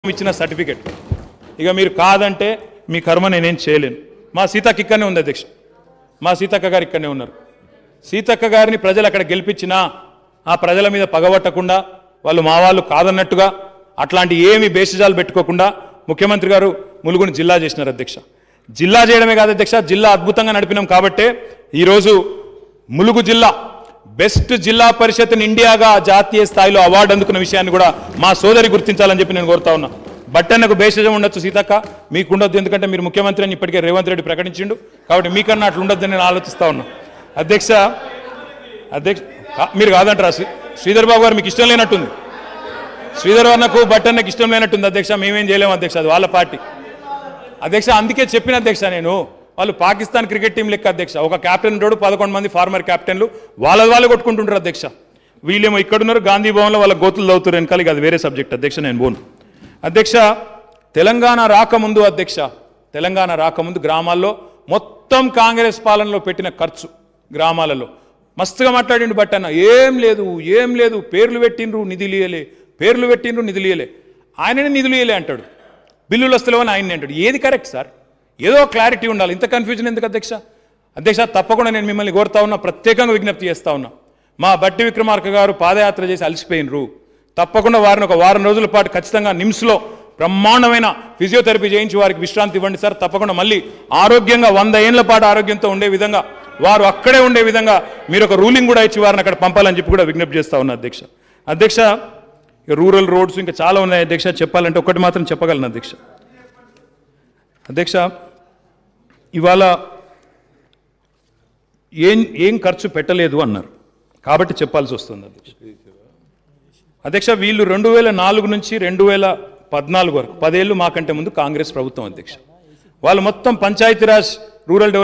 ఇచ్చిన సర్టిఫికెట్ ఇక మీరు కాదంటే మీ కర్మ నేనేం చేయలేను. మా సీతక్క ఇక్కడనే ఉంది అధ్యక్ష, మా సీతక్క గారు ఇక్కడనే ఉన్నారు. సీతక్క గారిని ప్రజలు అక్కడ గెలిపించినా ఆ ప్రజల మీద పగబట్టకుండా వాళ్ళు మా వాళ్ళు కాదన్నట్టుగా అట్లాంటి ఏమి బేసిజాలు పెట్టుకోకుండా ముఖ్యమంత్రి గారు ములుగుని జిల్లా చేసినారు అధ్యక్ష. జిల్లా చేయడమే కాదు అధ్యక్ష, జిల్లా అద్భుతంగా నడిపినాం కాబట్టే ఈరోజు ములుగు జిల్లా బెస్ట్ జిల్లా పరిషత్ ఇండియాగా జాతీయ స్థాయిలో అవార్డు అందుకున్న విషయాన్ని కూడా మా సోదరి గుర్తించాలని చెప్పి నేను కోరుతా ఉన్నా. బట్టన్నకు బేసిజం ఉండొచ్చు సీతక్క, మీకు ఉండొద్దు, ఎందుకంటే మీరు ముఖ్యమంత్రి అని ఇప్పటికే రేవంత్ రెడ్డి ప్రకటించిండు కాబట్టి మీకన్నా అట్లా ఉండొద్దని నేను ఆలోచిస్తా ఉన్నా. అధ్యక్ష మీరు కాదంటారా శ్రీధర్ బాబు గారు, మీకు ఇష్టం లేనట్టుంది. శ్రీధర్ అన్నకు బట్టన్నకు ఇష్టం లేనట్టుంది అధ్యక్ష, మేమేం చేయలేము అధ్యక్ష, అది వాళ్ళ పార్టీ అధ్యక్ష. అందుకే చెప్పిన అధ్యక్ష నేను, వాళ్ళు పాకిస్తాన్ క్రికెట్ టీం లెక్క అధ్యక్ష, ఒక కెప్టెన్ రోడ్డు 11 మంది ఫార్మర్ కెప్టెన్లు వాళ్ళు కొట్టుకుంటుంటారు అధ్యక్ష. వీళ్ళేమో ఇక్కడున్నారు గాంధీ భవన్లో వాళ్ళ గోతులు దవుతారు వెనకాల, అది వేరే సబ్జెక్ట్ అధ్యక్ష, నేను పోను అధ్యక్ష. తెలంగాణ రాకముందు అధ్యక్ష, తెలంగాణ రాకముందు గ్రామాల్లో మొత్తం కాంగ్రెస్ పాలనలో పెట్టిన ఖర్చు గ్రామాలలో మస్తుగా మాట్లాడిండు బట్టన్న. ఏం లేదు పేర్లు పెట్టిండ్రు నిధులు ఇయ్యలే, పేర్లు పెట్టిండ్రు నిధులు ఇయ్యలే, ఆయననే నిధులు ఇయ్యలే అంటాడు, బిల్లులు వస్తలేవని ఆయన్ని అంటాడు. ఏది కరెక్ట్ సార్? ఏదో క్లారిటీ ఉండాలి, ఇంత కన్ఫ్యూజన్ ఎందుకు అధ్యక్ష? అధ్యక్ష తప్పకుండా నేను మిమ్మల్ని కోరుతా ఉన్నా, ప్రత్యేకంగా విజ్ఞప్తి చేస్తా ఉన్నా. మా బట్టి విక్రమార్క గారు పాదయాత్ర చేసి అలసిపోయినరు, తప్పకుండా వారిని ఒక వారం రోజుల పాటు ఖచ్చితంగా నిమ్స్లో బ్రహ్మాండమైన ఫిజియోథెరపీ చేయించి వారికి విశ్రాంతి ఇవ్వండి సార్. తప్పకుండా మళ్ళీ ఆరోగ్యంగా 100 ఏళ్ల పాటు ఆరోగ్యంతో ఉండే విధంగా, వారు అక్కడే ఉండే విధంగా మీరు ఒక రూలింగ్ కూడా ఇచ్చి వారిని అక్కడ పంపాలని చెప్పి కూడా విజ్ఞప్తి చేస్తా ఉన్నా అధ్యక్ష. అధ్యక్ష ఇక రూరల్ రోడ్స్ ఇంకా చాలా ఉన్నాయి అధ్యక్ష, చెప్పాలంటే ఒకటి మాత్రం చెప్పగలను అధ్యక్ష. అధ్యక్ష ఇవాళ ఏం ఖర్చు పెట్టలేదు అన్నారు కాబట్టి చెప్పాల్సి వస్తుంది అధ్యక్ష. అధ్యక్ష వీళ్ళు 2004 నుంచి 2014 వరకు 10 ఏళ్ళు మాకంటే ముందు కాంగ్రెస్ ప్రభుత్వం అధ్యక్ష. వాళ్ళు మొత్తం పంచాయతీరాజ్ రూరల్